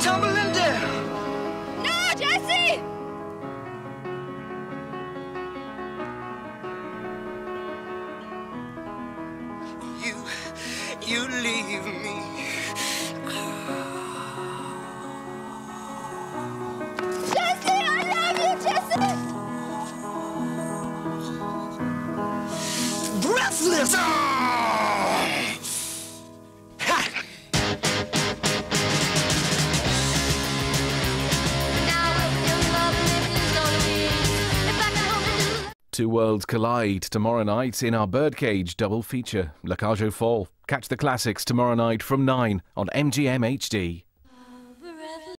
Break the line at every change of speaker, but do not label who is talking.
tumbling down.
No, Jesse!
You leave me.
Jesse, I love you, Jesse!
Breathless! Oh! Ha!
Two worlds collide tomorrow night in our Birdcage double feature, La Cage aux Folles. Catch the classics tomorrow night from 9 on MGM HD.